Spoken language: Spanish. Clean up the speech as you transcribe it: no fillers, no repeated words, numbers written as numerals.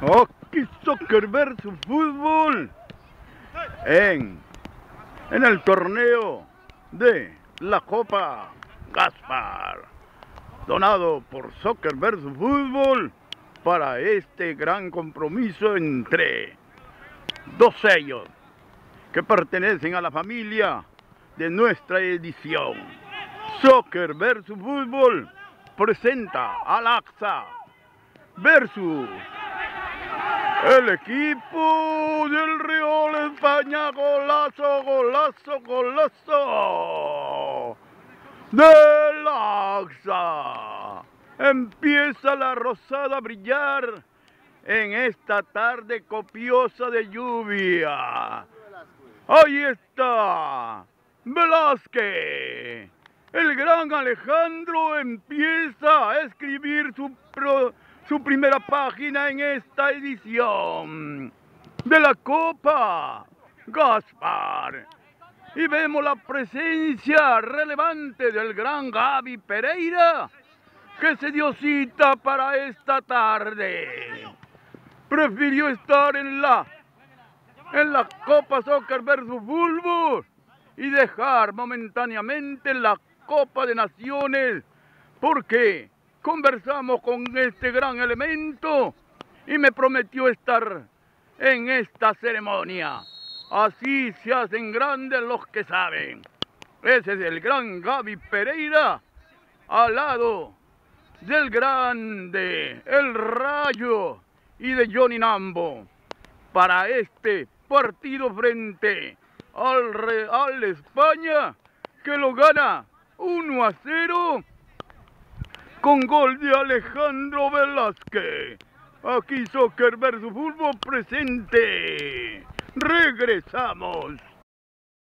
Aquí soccer versus fútbol en el torneo de la Copa Gaspar, donado por Soccer versus Fútbol para este gran compromiso entre dos sellos que pertenecen a la familia de nuestra edición. Soccer versus Fútbol presenta al AXA versus el equipo del Real España. Golazo, golazo, golazo del AXA. Empieza la rosada a brillar en esta tarde copiosa de lluvia. Ahí está Velázquez. El gran Alejandro empieza a escribir su primera página en esta edición de la Copa Gaspar. Y vemos la presencia relevante del gran Gaby Pereira, que se dio cita para esta tarde. Prefirió estar en la Copa Soccer versus Fútbol y dejar momentáneamente la Copa de Naciones, porque conversamos con este gran elemento y me prometió estar en esta ceremonia. Así se hacen grandes los que saben. Ese es el gran Gaby Pereira, al lado del grande, el Rayo y de Johnny Nambo, para este partido frente al Real España, que lo gana 1-0 con gol de Alejandro Velázquez. Aquí Soccer versus Fútbol presente. Regresamos.